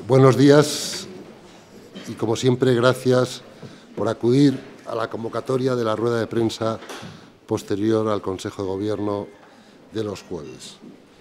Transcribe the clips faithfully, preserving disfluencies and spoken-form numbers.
Buenos días y, como siempre, gracias por acudir a la convocatoria de la rueda de prensa posterior al Consejo de Gobierno de los jueves.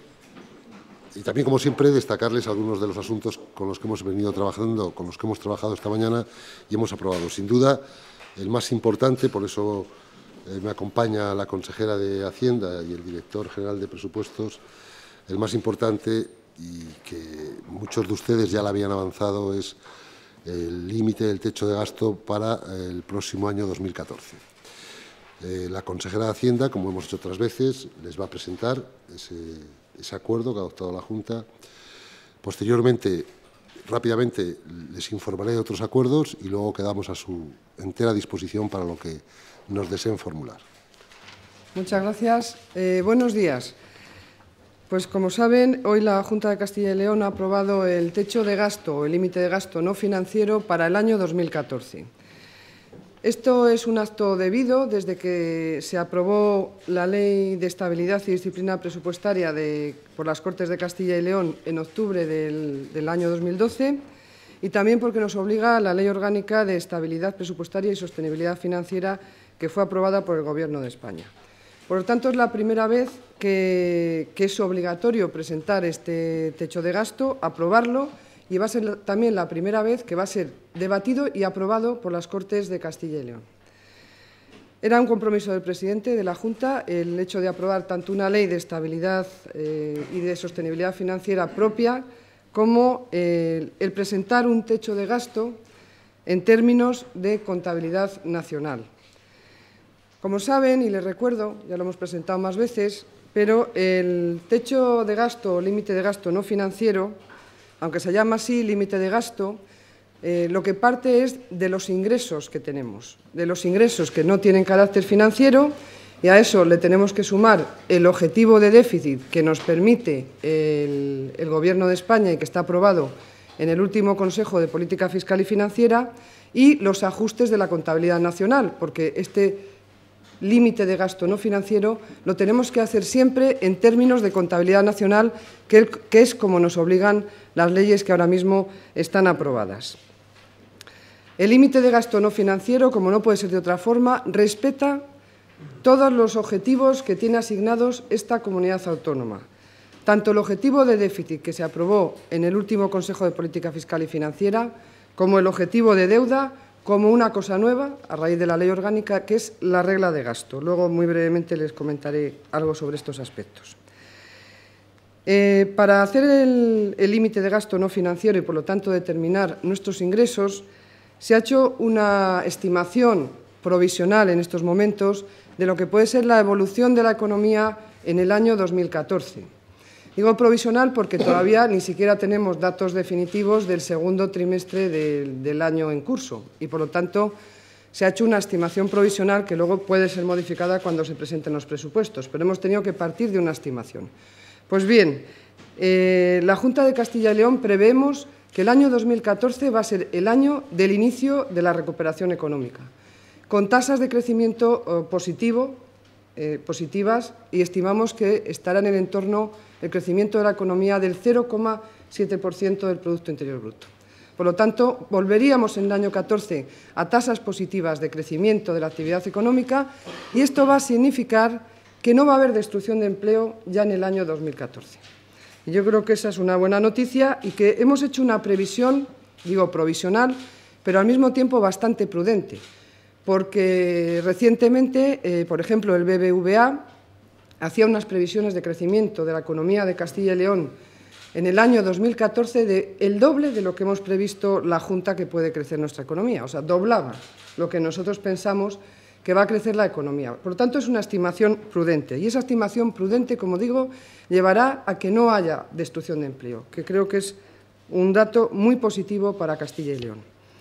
Y también, como siempre, destacarles algunos de los asuntos con los que hemos venido trabajando, con los que hemos trabajado esta mañana y hemos aprobado. Sin duda, el más importante, por eso eh, me acompaña la consejera de Hacienda y el director general de Presupuestos, el más importante, y que muchos de ustedes ya la habían avanzado, es el límite del techo de gasto para el próximo año dos mil catorce. Eh, la consejera de Hacienda, como hemos hecho otras veces, les va a presentar ese, ese acuerdo que ha adoptado la Junta. Posteriormente, rápidamente, les informaré de otros acuerdos y luego quedamos a su entera disposición para lo que nos deseen formular. Muchas gracias. Eh, buenos días. Pues, como saben, hoy la Junta de Castilla y León ha aprobado el techo de gasto o el límite de gasto no financiero para el año dos mil catorce. Esto es un acto debido desde que se aprobó la Ley de Estabilidad y Disciplina Presupuestaria de, por las Cortes de Castilla y León en octubre del, del año dos mil doce, y también porque nos obliga a la Ley Orgánica de Estabilidad Presupuestaria y Sostenibilidad Financiera, que fue aprobada por el Gobierno de España. Por lo tanto, es la primera vez que, que es obligatorio presentar este techo de gasto, aprobarlo, y va a ser también la primera vez que va a ser debatido y aprobado por las Cortes de Castilla y León. Era un compromiso del presidente de la Junta el hecho de aprobar tanto una ley de estabilidad eh, y de sostenibilidad financiera propia como eh, el presentar un techo de gasto en términos de contabilidad nacional. Como saben, y les recuerdo, ya lo hemos presentado más veces, pero el techo de gasto o límite de gasto no financiero, aunque se llama así límite de gasto, eh, lo que parte es de los ingresos que tenemos, de los ingresos que no tienen carácter financiero, y a eso le tenemos que sumar el objetivo de déficit que nos permite el, el Gobierno de España y que está aprobado en el último Consejo de Política Fiscal y Financiera, y los ajustes de la contabilidad nacional, porque este límite de gasto no financiero lo tenemos que hacer siempre en términos de contabilidad nacional, que, que es como nos obligan las leyes que ahora mismo están aprobadas. El límite de gasto no financiero, como no puede ser de otra forma, respeta todos los objetivos que tiene asignados esta comunidad autónoma. Tanto el objetivo de déficit que se aprobó en el último Consejo de Política Fiscal y Financiera, como el objetivo de deuda, como una cosa nueva, a raíz de la Ley Orgánica, que es la regla de gasto. Luego, muy brevemente, les comentaré algo sobre estos aspectos. Eh, para hacer el límite de gasto no financiero y, por lo tanto, determinar nuestros ingresos, se ha hecho una estimación provisional en estos momentos de lo que puede ser la evolución de la economía en el año dos mil catorce. Digo provisional porque todavía ni siquiera tenemos datos definitivos del segundo trimestre del, del año en curso y, por lo tanto, se ha hecho una estimación provisional que luego puede ser modificada cuando se presenten los presupuestos, pero hemos tenido que partir de una estimación. Pues bien, eh, la Junta de Castilla y León preveemos que el año dos mil catorce va a ser el año del inicio de la recuperación económica, con tasas de crecimiento eh, positivo, eh, positivas, y estimamos que estará en el entorno el crecimiento de la economía del cero coma siete por ciento del Producto Interior Bruto. Por lo tanto, volveríamos en el año catorce a tasas positivas de crecimiento de la actividad económica, y esto va a significar que no va a haber destrucción de empleo ya en el año dos mil catorce. Y yo creo que esa es una buena noticia y que hemos hecho una previsión, digo provisional, pero al mismo tiempo bastante prudente, porque recientemente, eh, por ejemplo, el B B V A hacía unas previsiones de crecimiento de la economía de Castilla y León en el año dos mil catorce de el doble de lo que hemos previsto la Junta que puede crecer nuestra economía, o sea, doblaba lo que nosotros pensamos que va a crecer la economía. Por lo tanto, es una estimación prudente, y esa estimación prudente, como digo, llevará a que no haya destrucción de empleo, que creo que es un dato muy positivo para Castilla y León.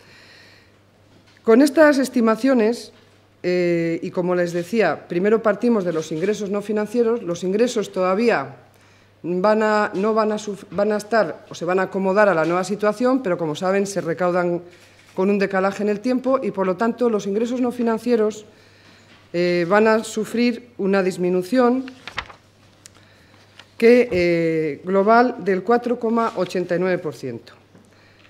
Con estas estimaciones, Eh, y como les decía, primero partimos de los ingresos no financieros. Los ingresos todavía van a, no van a, van a estar o se van a acomodar a la nueva situación, pero, como saben, se recaudan con un decalaje en el tiempo y, por lo tanto, los ingresos no financieros eh, van a sufrir una disminución que, eh, global del cuatro coma ochenta y nueve por ciento.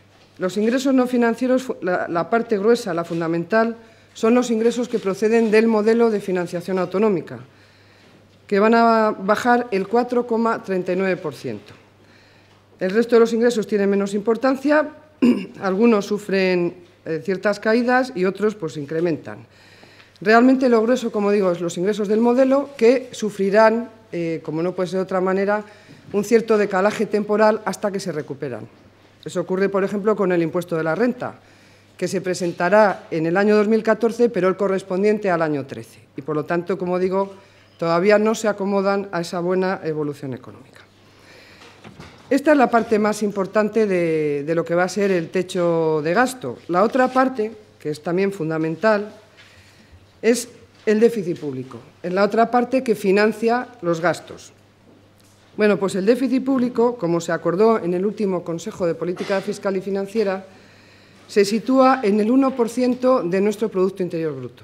Los ingresos no financieros, la, la parte gruesa, la fundamental, son los ingresos que proceden del modelo de financiación autonómica, que van a bajar el cuatro coma treinta y nueve por ciento. El resto de los ingresos tienen menos importancia, algunos sufren eh, ciertas caídas y otros pues incrementan. Realmente lo grueso, como digo, es los ingresos del modelo, que sufrirán, eh, como no puede ser de otra manera, un cierto decalaje temporal hasta que se recuperan. Eso ocurre, por ejemplo, con el impuesto de la renta, que se presentará en el año dos mil catorce, pero el correspondiente al año trece. Y, por lo tanto, como digo, todavía no se acomodan a esa buena evolución económica. Esta es la parte más importante de, de lo que va a ser el techo de gasto. La otra parte, que es también fundamental, es el déficit público. Es la otra parte que financia los gastos. Bueno, pues el déficit público, como se acordó en el último Consejo de Política Fiscal y Financiera, se sitúa en el uno por ciento de nuestro Producto Interior Bruto.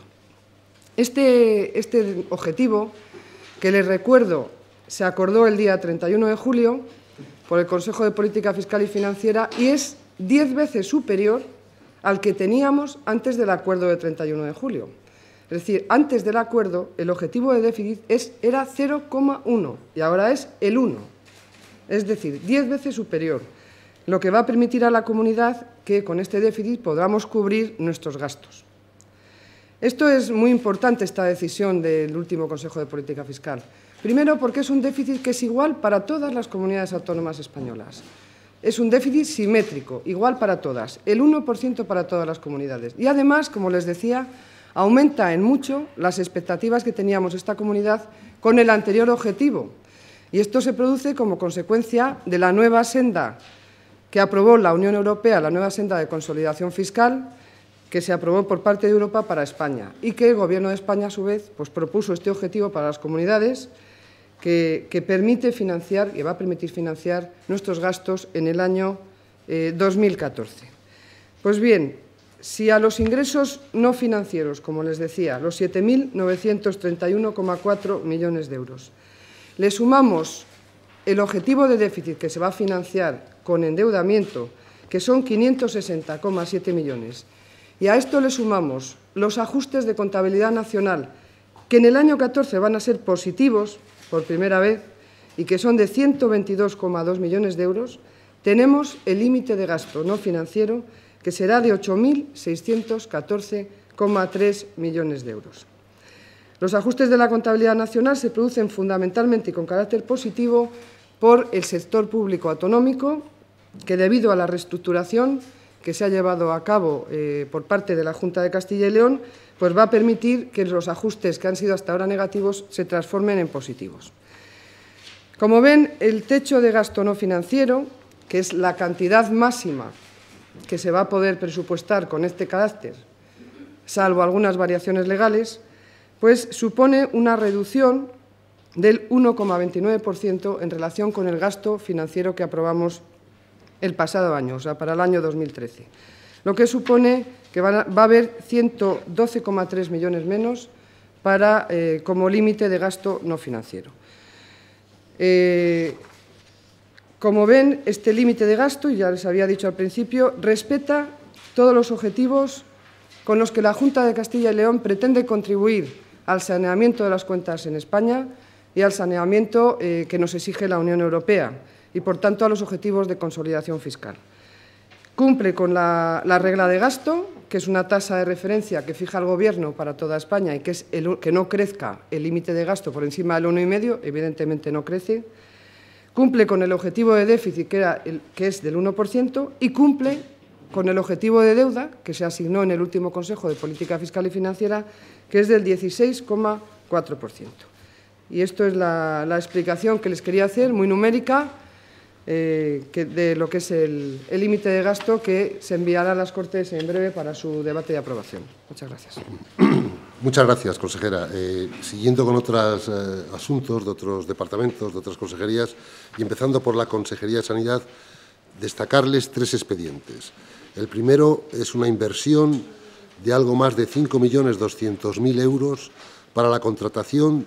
Este, este objetivo, que les recuerdo, se acordó el día treinta y uno de julio por el Consejo de Política Fiscal y Financiera y es diez veces superior al que teníamos antes del acuerdo de treinta y uno de julio. Es decir, antes del acuerdo, el objetivo de déficit es, era cero coma uno y ahora es el uno. Es decir, diez veces superior, lo que va a permitir a la comunidad que con este déficit podamos cubrir nuestros gastos. Esto es muy importante, esta decisión del último Consejo de Política Fiscal. Primero, porque es un déficit que es igual para todas las comunidades autónomas españolas. Es un déficit simétrico, igual para todas, el uno por ciento para todas las comunidades. Y además, como les decía, aumenta en mucho las expectativas que teníamos esta comunidad con el anterior objetivo. Y esto se produce como consecuencia de la nueva senda que aprobó la Unión Europea, la nueva senda de consolidación fiscal, que se aprobó por parte de Europa para España y que el Gobierno de España, a su vez, pues, propuso este objetivo para las comunidades que, que permite financiar y va a permitir financiar nuestros gastos en el año eh, dos mil catorce. Pues bien, si a los ingresos no financieros, como les decía, los siete mil novecientos treinta y uno coma cuatro millones de euros, le sumamos el objetivo de déficit que se va a financiar con endeudamiento, que son quinientos sesenta coma siete millones, y a esto le sumamos los ajustes de contabilidad nacional, que en el año catorce van a ser positivos por primera vez y que son de ciento veintidós coma dos millones de euros, tenemos el límite de gasto no financiero que será de ocho mil seiscientos catorce coma tres millones de euros. Los ajustes de la contabilidad nacional se producen fundamentalmente y con carácter positivo por el sector público autonómico, que debido a la reestructuración que se ha llevado a cabo eh, por parte de la Junta de Castilla y León, pues va a permitir que los ajustes que han sido hasta ahora negativos se transformen en positivos. Como ven, el techo de gasto no financiero, que es la cantidad máxima que se va a poder presupuestar con este carácter, salvo algunas variaciones legales, pues supone una reducción del uno coma veintinueve por ciento en relación con el gasto financiero que aprobamos el pasado año, o sea, para el año dos mil trece, lo que supone que va a, va a haber ciento doce coma tres millones menos para, eh, como límite de gasto no financiero. Eh, como ven, este límite de gasto, y ya les había dicho al principio, respeta todos los objetivos con los que la Junta de Castilla y León pretende contribuir al saneamiento de las cuentas en España y al saneamiento eh, que nos exige la Unión Europea y, por tanto, a los objetivos de consolidación fiscal. Cumple con la, la regla de gasto, que es una tasa de referencia que fija el Gobierno para toda España y que es el, que no crezca el límite de gasto por encima del uno coma cinco, evidentemente no crece. Cumple con el objetivo de déficit, que, era el, que es del uno por ciento, y cumple con el objetivo de deuda, que se asignó en el último Consejo de Política Fiscal y Financiera, que es del dieciséis coma cuatro por ciento. Y esto es la, la explicación que les quería hacer, muy numérica, eh, que de lo que es el límite de gasto que se enviará a las Cortes en breve para su debate y aprobación. Muchas gracias. Muchas gracias, consejera. Eh, siguiendo con otros eh, asuntos de otros departamentos, de otras consejerías, y empezando por la Consejería de Sanidad, destacarles tres expedientes. El primero es una inversión de algo más de cinco millones doscientos mil euros para la contratación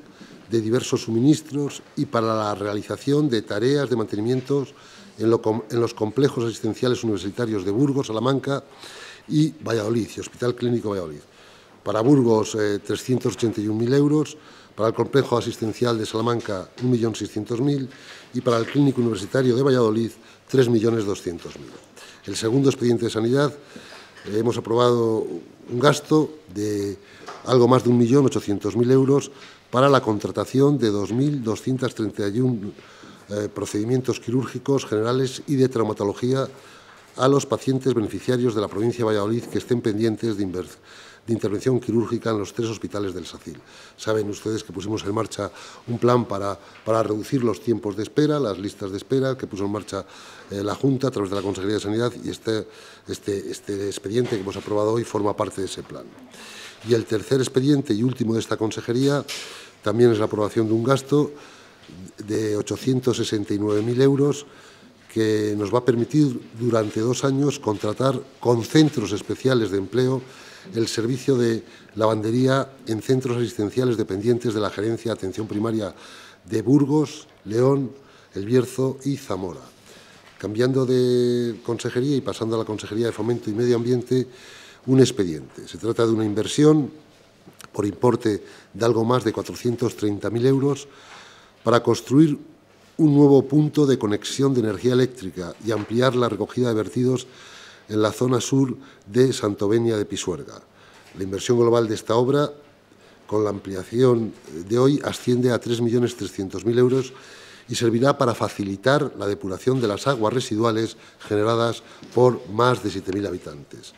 de diversos suministros y para la realización de tareas de mantenimiento en, lo, en los complejos asistenciales universitarios de Burgos, Salamanca y Valladolid, y Hospital Clínico Valladolid. Para Burgos, eh, trescientos ochenta y un mil euros, para el complejo asistencial de Salamanca, un millón seiscientos mil y para el Clínico Universitario de Valladolid, tres millones doscientos mil. El segundo expediente de sanidad, eh, hemos aprobado un gasto de algo más de un millón ochocientos mil euros para la contratación de dos mil doscientos treinta y uno eh, procedimientos quirúrgicos generales y de traumatología a los pacientes beneficiarios de la provincia de Valladolid que estén pendientes de, de intervención quirúrgica en los tres hospitales del SACIL. Saben ustedes que pusimos en marcha un plan para, para reducir los tiempos de espera, las listas de espera, que puso en marcha eh, la Junta a través de la Consejería de Sanidad, y este, este, este expediente que hemos aprobado hoy forma parte de ese plan. Y el tercer expediente y último de esta consejería también es la aprobación de un gasto de ochocientos sesenta y nueve mil euros que nos va a permitir durante dos años contratar con centros especiales de empleo el servicio de lavandería en centros asistenciales dependientes de la Gerencia de Atención Primaria de Burgos, León, El Bierzo y Zamora. Cambiando de consejería y pasando a la Consejería de Fomento y Medio Ambiente, un expediente. Se trata de una inversión por importe de algo más de cuatrocientos treinta mil euros para construir un nuevo punto de conexión de energía eléctrica y ampliar la recogida de vertidos en la zona sur de Santovenia de Pisuerga. La inversión global de esta obra, con la ampliación de hoy, asciende a tres millones trescientos mil euros y servirá para facilitar la depuración de las aguas residuales generadas por más de siete mil habitantes.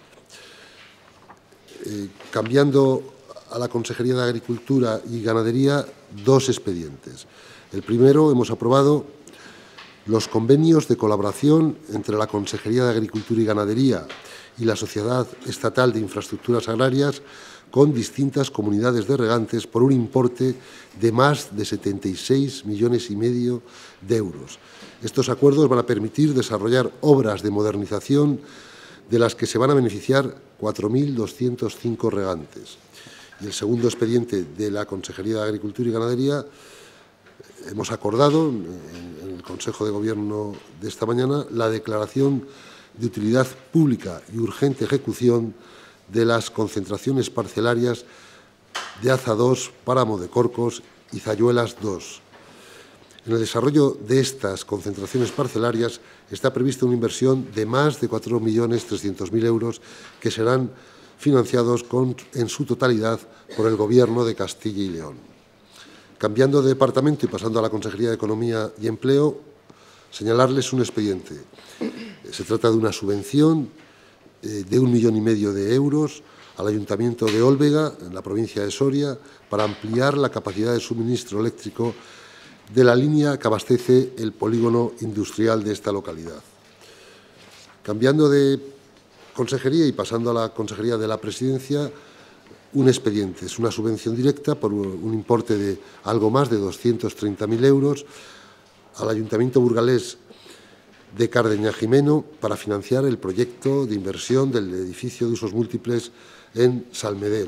Eh, cambiando a la Consejería de Agricultura y Ganadería, dos expedientes. El primero, hemos aprobado los convenios de colaboración entre la Consejería de Agricultura y Ganadería y la Sociedad Estatal de Infraestructuras Agrarias con distintas comunidades de regantes por un importe de más de setenta y seis millones y medio de euros. Estos acuerdos van a permitir desarrollar obras de modernización de las que se van a beneficiar cuatro mil doscientos cinco regantes. Y el segundo expediente de la Consejería de Agricultura y Ganadería, hemos acordado en el Consejo de Gobierno de esta mañana la declaración de utilidad pública y urgente ejecución de las concentraciones parcelarias de Aza dos, Páramo de Corcos y Zayuelas dos. En el desarrollo de estas concentraciones parcelarias está prevista una inversión de más de cuatro millones trescientos mil euros que serán financiados con, en su totalidad por el Gobierno de Castilla y León. Cambiando de departamento y pasando a la Consejería de Economía y Empleo, señalarles un expediente. Se trata de una subvención eh, de un millón y medio de euros al Ayuntamiento de Ólvega, en la provincia de Soria, para ampliar la capacidad de suministro eléctrico de la línea que abastece el polígono industrial de esta localidad. Cambiando de consejería y pasando a la Consejería de la Presidencia, un expediente. Es una subvención directa por un importe de algo más de doscientos treinta mil euros al Ayuntamiento burgalés de Cardeña Jimeno para financiar el proyecto de inversión del edificio de usos múltiples en Salmedel.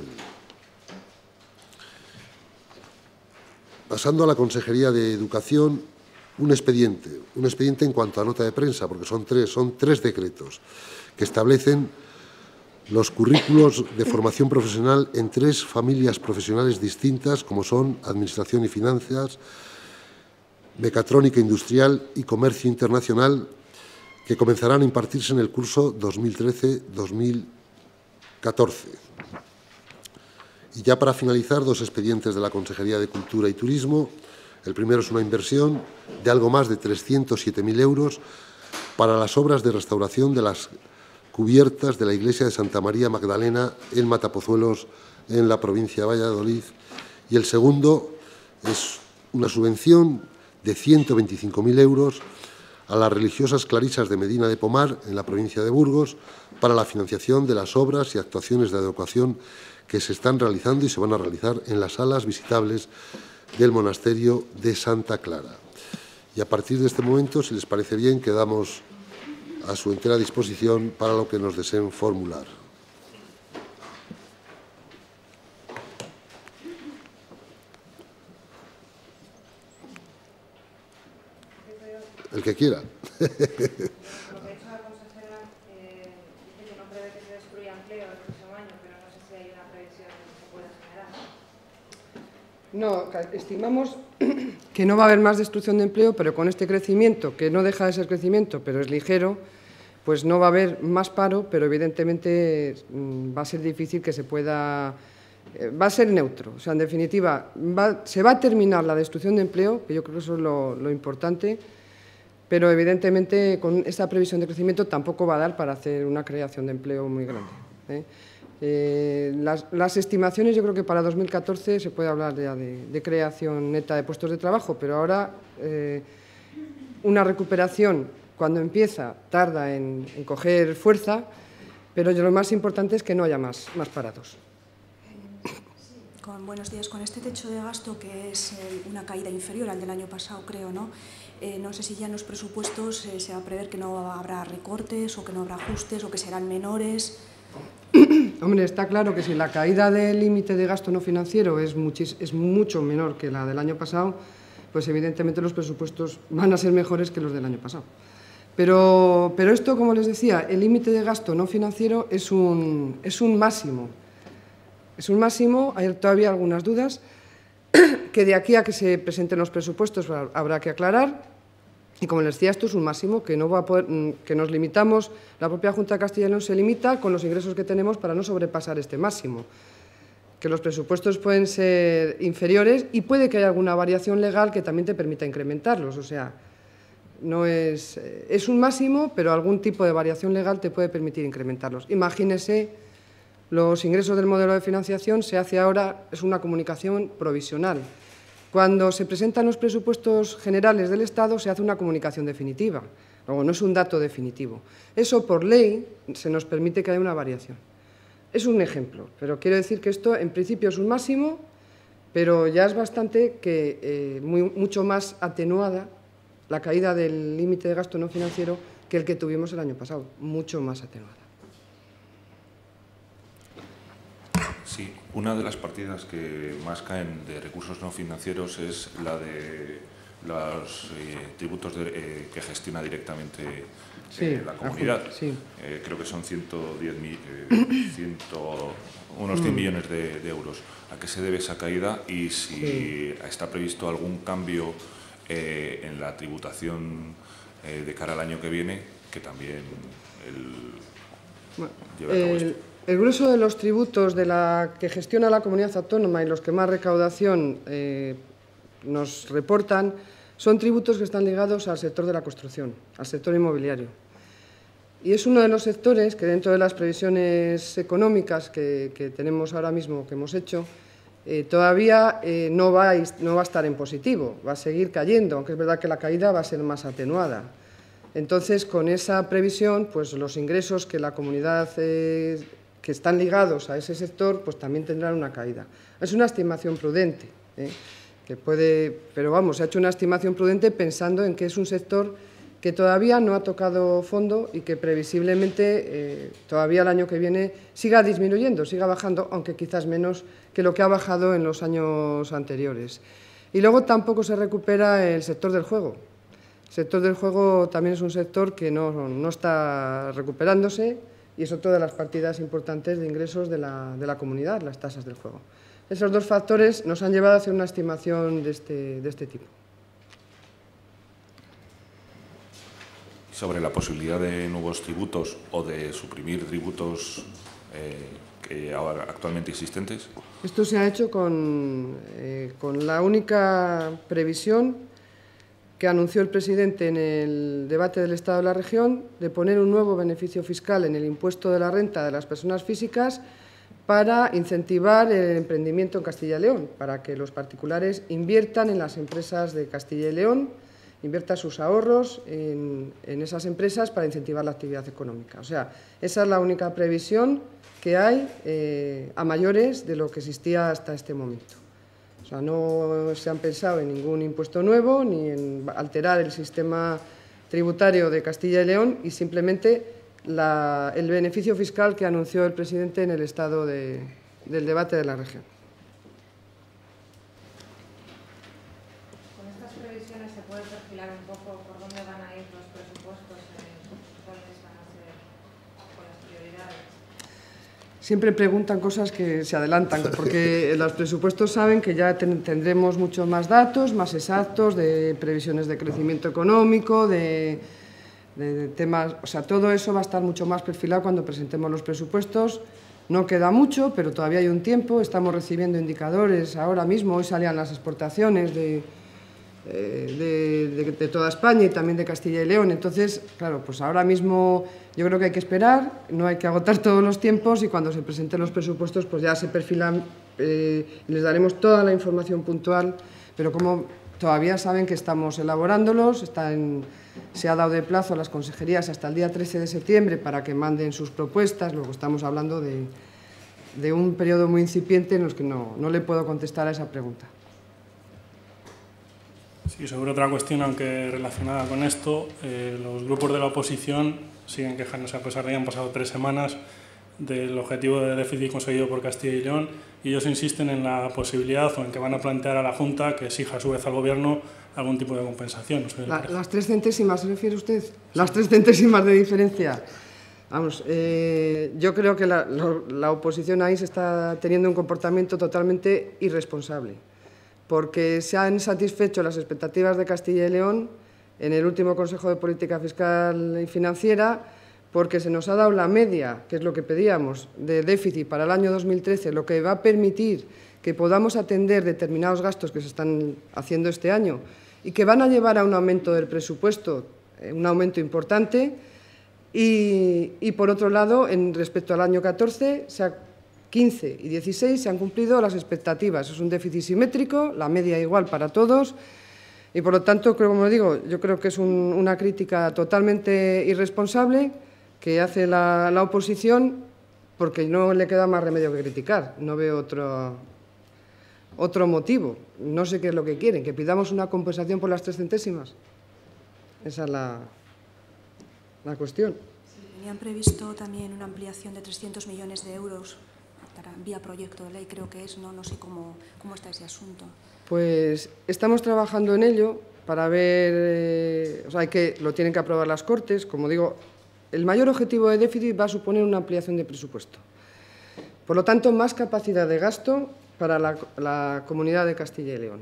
Pasando a la Consejería de Educación, un expediente, un expediente en cuanto a nota de prensa, porque son tres, son tres decretos que establecen los currículos de formación profesional en tres familias profesionales distintas, como son Administración y Finanzas, Mecatrónica Industrial y Comercio Internacional, que comenzarán a impartirse en el curso dos mil trece dos mil catorce. Y ya para finalizar, dos expedientes de la Consejería de Cultura y Turismo. El primero es una inversión de algo más de trescientos siete mil euros para las obras de restauración de las cubiertas de la iglesia de Santa María Magdalena en Matapozuelos, en la provincia de Valladolid. Y el segundo es una subvención de ciento veinticinco mil euros a las religiosas clarisas de Medina de Pomar, en la provincia de Burgos, para la financiación de las obras y actuaciones de adecuación que se están realizando y se van a realizar en las salas visitables del monasterio de Santa Clara. Y a partir de este momento, si les parece bien, quedamos a su entera disposición para lo que nos deseen formular. que quiera. No, estimamos que no va a haber más destrucción de empleo, pero con este crecimiento, que no deja de ser crecimiento, pero es ligero, pues no va a haber más paro, pero evidentemente va a ser difícil que se pueda... Va a ser neutro. O sea, en definitiva, va, se va a terminar la destrucción de empleo, que yo creo que eso es lo, lo importante, pero evidentemente con esta previsión de crecimiento tampoco va a dar para hacer una creación de empleo muy grande, ¿eh? Eh, las, las estimaciones, yo creo que para dos mil catorce se puede hablar ya de, de creación neta de puestos de trabajo, pero ahora eh, una recuperación cuando empieza tarda en, en coger fuerza, pero lo más importante es que no haya más, más parados. Con, buenos días. Con este techo de gasto, que es eh, una caída inferior al del año pasado, creo, ¿no? Eh, no sé si ya en los presupuestos eh, se va a prever que no habrá recortes o que no habrá ajustes o que serán menores. Hombre, está claro que si la caída del límite de gasto no financiero es, muchis, es mucho menor que la del año pasado, pues evidentemente los presupuestos van a ser mejores que los del año pasado. Pero, pero esto, como les decía, el límite de gasto no financiero es un, es un máximo. Es un máximo, hay todavía algunas dudas, que de aquí a que se presenten los presupuestos habrá que aclarar. Y como les decía, esto es un máximo, que, no va a poder, que nos limitamos, la propia Junta de Castilla y León se limita con los ingresos que tenemos para no sobrepasar este máximo. Que los presupuestos pueden ser inferiores y puede que haya alguna variación legal que también te permita incrementarlos. O sea, no es, es un máximo, pero algún tipo de variación legal te puede permitir incrementarlos. Imagínese, los ingresos del modelo de financiación se hace ahora, es una comunicación provisional. Cuando se presentan los presupuestos generales del Estado se hace una comunicación definitiva, luego no es un dato definitivo. Eso por ley se nos permite que haya una variación. Es un ejemplo, pero quiero decir que esto en principio es un máximo, pero ya es bastante que eh, muy, mucho más atenuada la caída del límite de gasto no financiero que el que tuvimos el año pasado, mucho más atenuada. Sí, una de las partidas que más caen de recursos no financieros es la de los eh, tributos de, eh, que gestiona directamente eh, sí, la comunidad. Sí. Eh, creo que son ciento diez mil, eh, cien, unos cien millones de, de euros. ¿A qué se debe esa caída? Y si sí. está previsto algún cambio eh, en la tributación eh, de cara al año que viene, que también el, bueno, lleve a cabo el... esto. El grueso de los tributos de la que gestiona la comunidad autónoma y los que más recaudación eh, nos reportan son tributos que están ligados al sector de la construcción, al sector inmobiliario. Y es uno de los sectores que dentro de las previsiones económicas que, que tenemos ahora mismo, que hemos hecho, eh, todavía eh, no, va a, no va a estar en positivo, va a seguir cayendo, aunque es verdad que la caída va a ser más atenuada. Entonces, con esa previsión, pues los ingresos que la comunidad eh, que están ligados a ese sector, pues también tendrán una caída. Es una estimación prudente, ¿eh? que puede, pero vamos, se ha hecho una estimación prudente pensando en que es un sector que todavía no ha tocado fondo y que previsiblemente eh, todavía el año que viene siga disminuyendo, siga bajando, aunque quizás menos que lo que ha bajado en los años anteriores. Y luego tampoco se recupera el sector del juego. El sector del juego también es un sector que no, no está recuperándose, y es otra de las partidas importantes de ingresos de la, de la comunidad, las tasas del juego. Esos dos factores nos han llevado a hacer una estimación de este, de este tipo. Sobre la posibilidad de nuevos tributos o de suprimir tributos eh, que ahora actualmente existentes. Esto se ha hecho con, eh, con la única previsión que anunció el presidente en el debate del Estado de la Región, de poner un nuevo beneficio fiscal en el impuesto de la renta de las personas físicas para incentivar el emprendimiento en Castilla y León, para que los particulares inviertan en las empresas de Castilla y León, inviertan sus ahorros en, en esas empresas para incentivar la actividad económica. O sea, esa es la única previsión que hay eh, a mayores de lo que existía hasta este momento. O sea, no se han pensado en ningún impuesto nuevo ni en alterar el sistema tributario de Castilla y León y simplemente la, el beneficio fiscal que anunció el presidente en el estado de, del debate de la región. Con estas previsiones se puede perfilar un poco por dónde van a ir siempre preguntan cosas que se adelantan, porque en los presupuestos saben que ya ten, tendremos muchos más datos, más exactos, de previsiones de crecimiento económico, de, de, de temas... O sea, todo eso va a estar mucho más perfilado cuando presentemos los presupuestos. No queda mucho, pero todavía hay un tiempo. Estamos recibiendo indicadores ahora mismo. Hoy salían las exportaciones de, de, de, de toda España y también de Castilla y León. Entonces, claro, pues ahora mismo yo creo que hay que esperar, no hay que agotar todos los tiempos y cuando se presenten los presupuestos pues ya se perfilan eh, y les daremos toda la información puntual, pero como todavía saben que estamos elaborándolos, está en, se ha dado de plazo a las consejerías hasta el día trece de septiembre para que manden sus propuestas, luego estamos hablando de, de un periodo muy incipiente en los que no, no le puedo contestar a esa pregunta. Sí, sobre otra cuestión, aunque relacionada con esto, eh, los grupos de la oposición siguen quejándose, a pesar de que han pasado tres semanas, del objetivo de déficit conseguido por Castilla y León, y ellos insisten en la posibilidad o en que van a plantear a la Junta que exija a su vez al Gobierno algún tipo de compensación. La, las tres centésimas, ¿se refiere usted? Las tres centésimas de diferencia. Vamos, eh, yo creo que la, la, la oposición ahí se está teniendo un comportamiento totalmente irresponsable, porque se han satisfecho las expectativas de Castilla y León en el último Consejo de Política Fiscal y Financiera, porque se nos ha dado la media, que es lo que pedíamos, de déficit para el año dos mil trece, lo que va a permitir que podamos atender determinados gastos que se están haciendo este año y que van a llevar a un aumento del presupuesto, un aumento importante, y, y por otro lado, en respecto al año catorce, se ha quince y dieciséis se han cumplido las expectativas. Es un déficit simétrico, la media igual para todos y, por lo tanto, creo, como digo, yo creo que es un, una crítica totalmente irresponsable que hace la, la oposición porque no le queda más remedio que criticar. No veo otro, otro motivo. No sé qué es lo que quieren, que pidamos una compensación por las tres centésimas. Esa es la, la cuestión. Sí, tenían previsto también una ampliación de trescientos millones de euros vía proyecto de ley, creo que es, no, no sé cómo, cómo está ese asunto. Pues estamos trabajando en ello para ver, eh, o sea, que lo tienen que aprobar las Cortes. Como digo, el mayor objetivo de déficit va a suponer una ampliación de presupuesto. Por lo tanto, más capacidad de gasto para la, la Comunidad de Castilla y León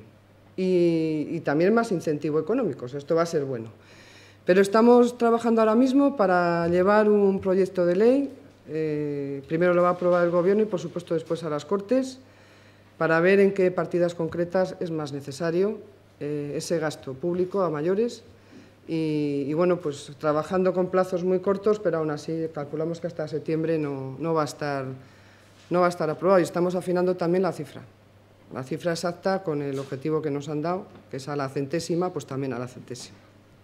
y, y también más incentivo económico. O sea, esto va a ser bueno. Pero estamos trabajando ahora mismo para llevar un proyecto de ley. Eh, primero lo va a aprobar el Gobierno y, por supuesto, después a las Cortes, para ver en qué partidas concretas es más necesario eh, ese gasto público a mayores. Y, y, bueno, pues trabajando con plazos muy cortos, pero aún así calculamos que hasta septiembre no, no, va a estar, no va a estar aprobado. Y estamos afinando también la cifra, la cifra exacta con el objetivo que nos han dado, que es a la centésima, pues también a la centésima.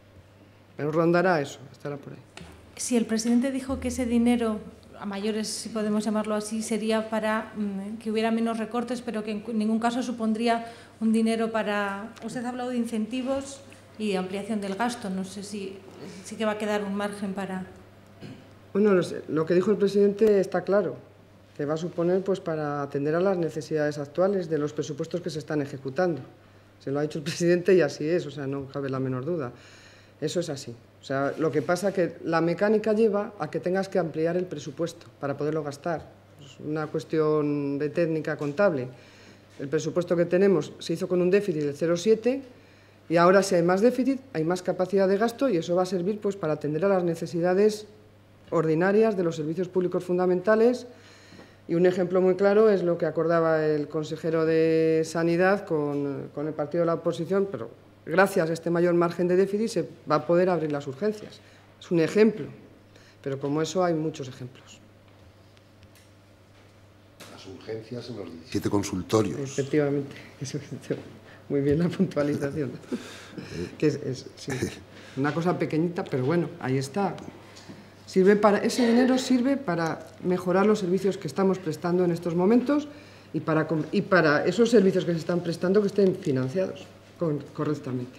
Pero rondará eso, estará por ahí. Si el presidente dijo que ese dinero a mayores, si podemos llamarlo así, sería para mmm, que hubiera menos recortes, pero que en ningún caso supondría un dinero para... Usted ha hablado de incentivos y ampliación del gasto. No sé si sí que va a quedar un margen para... Bueno, lo que dijo el presidente está claro, que va a suponer pues para atender a las necesidades actuales de los presupuestos que se están ejecutando. Se lo ha dicho el presidente y así es, o sea, no cabe la menor duda. Eso es así. O sea, lo que pasa es que la mecánica lleva a que tengas que ampliar el presupuesto para poderlo gastar. Es una cuestión de técnica contable. El presupuesto que tenemos se hizo con un déficit del cero coma siete y ahora, si hay más déficit, hay más capacidad de gasto y eso va a servir pues, para atender a las necesidades ordinarias de los servicios públicos fundamentales. Y un ejemplo muy claro es lo que acordaba el consejero de Sanidad con, con el partido de la oposición, pero gracias a este mayor margen de déficit se va a poder abrir las urgencias. Es un ejemplo, pero como eso hay muchos ejemplos. Las urgencias en los diecisiete consultorios. Efectivamente, eso, muy bien la puntualización. que es, es sí, una cosa pequeñita, pero bueno, ahí está. Sirve para, ese dinero sirve para mejorar los servicios que estamos prestando en estos momentos y para, y para esos servicios que se están prestando que estén financiados correctamente.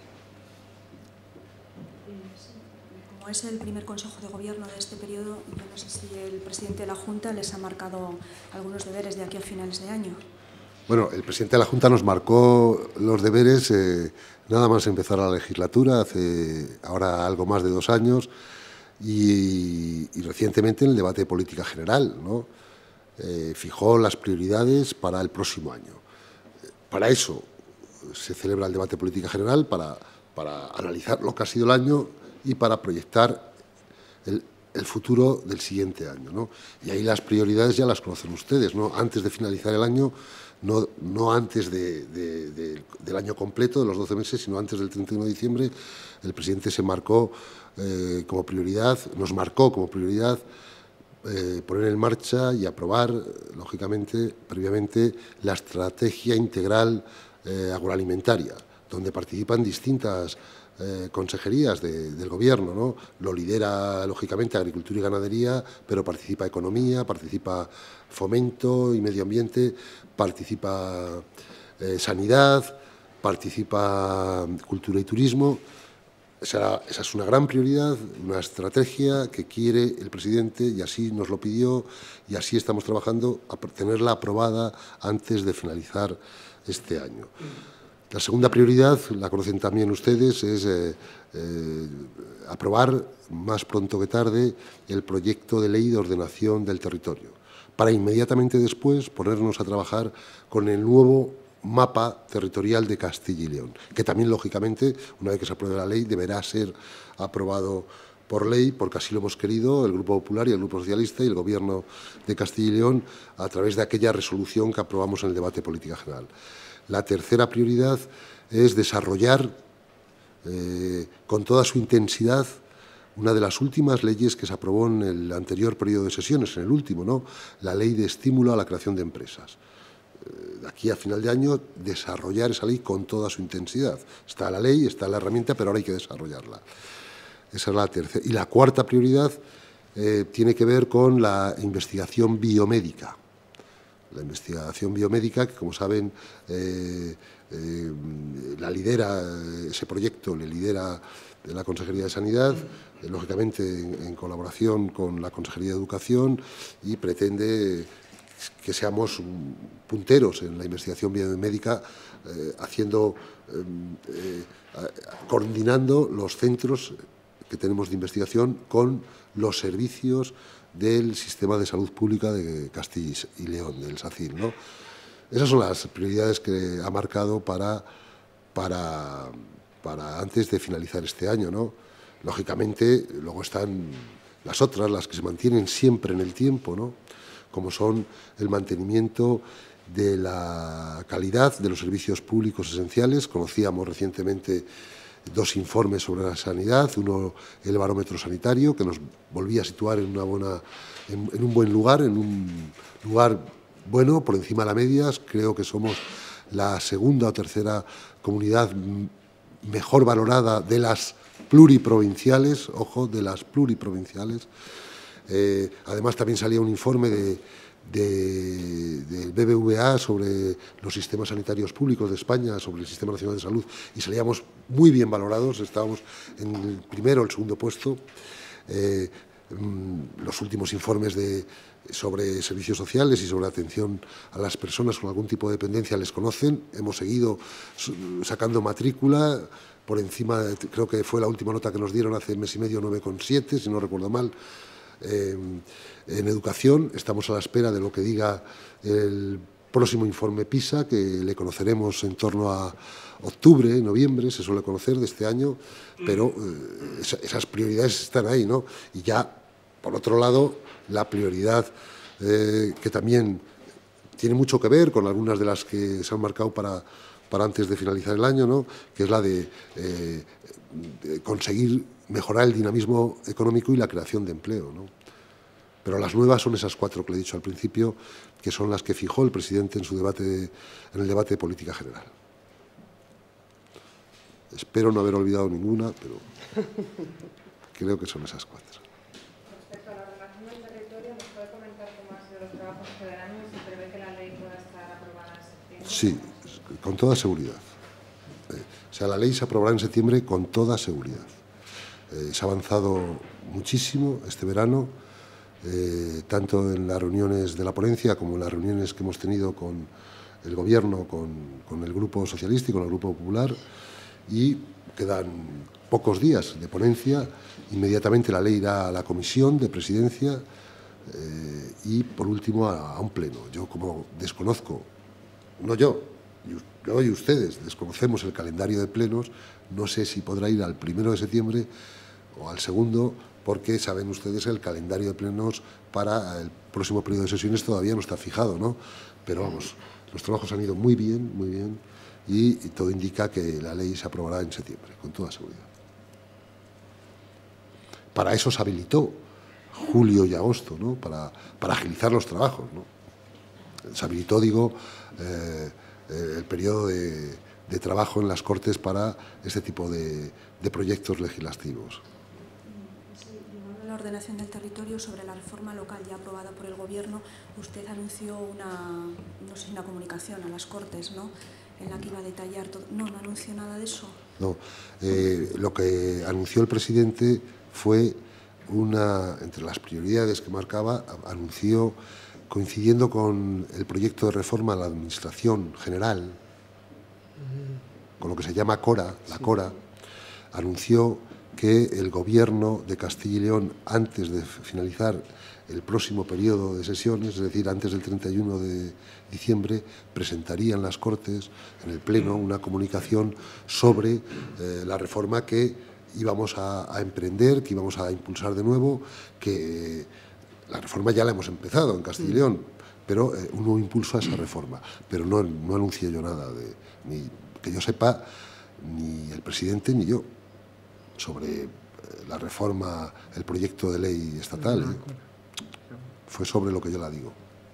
Como es el primer Consejo de Gobierno de este periodo, yo no sé si el presidente de la Junta les ha marcado algunos deberes de aquí a finales de año. Bueno, el presidente de la Junta nos marcó los deberes eh, nada más empezar la legislatura, hace ahora algo más de dos años, y, y recientemente en el debate de política general, ¿no? eh, fijó las prioridades para el próximo año. Para eso se celebra el debate de política general, para, para analizar lo que ha sido el año y para proyectar el, el futuro del siguiente año, ¿no? Y ahí las prioridades ya las conocen ustedes, ¿no? Antes de finalizar el año, no, no antes de, de, de, del año completo, de los doce meses, sino antes del treinta y uno de diciembre, el presidente se marcó eh, como prioridad, nos marcó como prioridad eh, poner en marcha y aprobar, lógicamente, previamente, la estrategia integral eh, agroalimentaria, donde participan distintas eh, consejerías de, del Gobierno, ¿no? Lo lidera, lógicamente, Agricultura y Ganadería, pero participa Economía, participa Fomento y Medio Ambiente, participa eh, Sanidad, participa Cultura y Turismo. Esa, esa es una gran prioridad, una estrategia que quiere el presidente y así nos lo pidió y así estamos trabajando a tenerla aprobada antes de finalizar este año. La segunda prioridad, la conocen también ustedes, es eh, eh, aprobar más pronto que tarde el proyecto de ley de ordenación del territorio, para inmediatamente después ponernos a trabajar con el nuevo mapa territorial de Castilla y León, que también, lógicamente, una vez que se apruebe la ley, deberá ser aprobado por ley, porque así lo hemos querido el Grupo Popular y el Grupo Socialista y el Gobierno de Castilla y León a través de aquella resolución que aprobamos en el debate de política general. La tercera prioridad es desarrollar eh, con toda su intensidad una de las últimas leyes que se aprobó en el anterior periodo de sesiones, en el último, ¿no? La Ley de Estímulo a la Creación de Empresas. De aquí a final de año, desarrollar esa ley con toda su intensidad. Está la ley, está la herramienta, pero ahora hay que desarrollarla. Esa es la tercera. Y la cuarta prioridad eh, tiene que ver con la investigación biomédica. La investigación biomédica, que como saben, eh, eh, la lidera, ese proyecto le lidera de la Consejería de Sanidad, eh, lógicamente en, en colaboración con la Consejería de Educación, y pretende que seamos punteros en la investigación biomédica, eh, haciendo, eh, eh, coordinando los centros que tenemos de investigación con los servicios del Sistema de Salud Pública de Castilla y León, del SACIL, ¿no? Esas son las prioridades que ha marcado para, para, para antes de finalizar este año, ¿no? Lógicamente, luego están las otras, las que se mantienen siempre en el tiempo, ¿no? Como son el mantenimiento de la calidad de los servicios públicos esenciales. Conocíamos recientemente dos informes sobre la sanidad, uno el barómetro sanitario, que nos volvía a situar en, una buena, en, en un buen lugar, en un lugar bueno, por encima de la media. Creo que somos la segunda o tercera comunidad mejor valorada de las pluriprovinciales, ojo, de las pluriprovinciales. Eh, además, también salía un informe de, de, del B B V A sobre los sistemas sanitarios públicos de España, sobre el Sistema Nacional de Salud, y salíamos muy bien valorados, estábamos en el primero o el segundo puesto. Eh, los últimos informes de, sobre servicios sociales y sobre atención a las personas con algún tipo de dependencia les conocen. Hemos seguido sacando matrícula por encima, de, creo que fue la última nota que nos dieron hace mes y medio, nueve coma siete, si no recuerdo mal. Eh, en educación estamos a la espera de lo que diga el próximo informe PISA, que le conoceremos en torno a octubre, noviembre, se suele conocer de este año, pero eh, esas prioridades están ahí, ¿no? Y ya, por otro lado, la prioridad eh, que también tiene mucho que ver con algunas de las que se han marcado para, para antes de finalizar el año, ¿no? Que es la de, eh, de conseguir mejorar el dinamismo económico y la creación de empleo, ¿no? Pero las nuevas son esas cuatro que le he dicho al principio, que son las que fijó el presidente en su debate, en el debate de política general. Espero no haber olvidado ninguna, pero creo que son esas cuatro. Respecto a la ordenación del territorio, ¿nos puede comentar cómo han sido los trabajos este verano y si prevé que la ley pueda estar aprobada en septiembre? Sí, con toda seguridad. Eh, o sea, la ley se aprobará en septiembre con toda seguridad. Eh, se ha avanzado muchísimo este verano, eh, tanto en las reuniones de la ponencia como en las reuniones que hemos tenido con el Gobierno, con, con el Grupo Socialista y con el Grupo Popular, y quedan pocos días de ponencia. Inmediatamente la ley irá a la Comisión de Presidencia Eh, y, por último, a, a un pleno. Yo, como desconozco, no yo, yo y ustedes desconocemos el calendario de plenos, no sé si podrá ir al primero de septiembre o al segundo, porque saben ustedes que el calendario de plenos para el próximo periodo de sesiones todavía no está fijado, ¿no? Pero vamos, los trabajos han ido muy bien, muy bien, y, y todo indica que la ley se aprobará en septiembre, con toda seguridad. Para eso se habilitó julio y agosto, ¿no? Para, para agilizar los trabajos, ¿no? Se habilitó, digo, eh, el periodo de, de trabajo en las Cortes para este tipo de, de proyectos legislativos. La ordenación del territorio sobre la reforma local ya aprobada por el Gobierno, usted anunció una, no sé, una comunicación a las Cortes, ¿no?, en la que iba a detallar todo. No, no anunció nada de eso. No, eh, lo que anunció el presidente fue una, entre las prioridades que marcaba, anunció, coincidiendo con el proyecto de reforma a la Administración General, con lo que se llama CORA, la CORA, anunció que el Gobierno de Castilla y León, antes de finalizar el próximo periodo de sesiones, es decir, antes del treinta y uno de diciembre, presentaría en las Cortes, en el Pleno, una comunicación sobre eh, la reforma que íbamos a, a emprender, que íbamos a impulsar de nuevo, que eh, la reforma ya la hemos empezado en Castilla y León, pero eh, un nuevo impulso a esa reforma. Pero no, no anuncié yo nada, de, ni que yo sepa, ni el presidente ni yo, sobre la reforma, el proyecto de ley estatal. ¿eh? Fue sobre lo que yo la digo.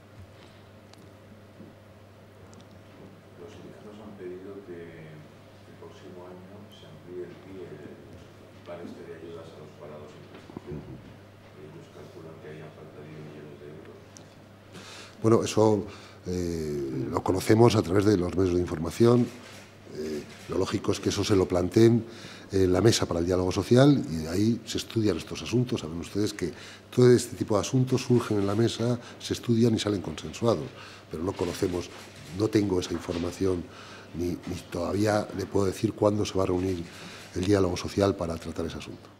Los sindicatos han pedido que el próximo año se amplíe el P I E, el plan este de ayudas a los parados sin prestación. Ellos calculan que hayan falta diez millones de euros. Bueno, eso eh, lo conocemos a través de los medios de información. Eh, lo lógico es que eso se lo planteen en la mesa para el diálogo social y de ahí se estudian estos asuntos. Saben ustedes que todo este tipo de asuntos surgen en la mesa, se estudian y salen consensuados, pero no conocemos, no tengo esa información ni, ni todavía le puedo decir cuándo se va a reunir el diálogo social para tratar ese asunto.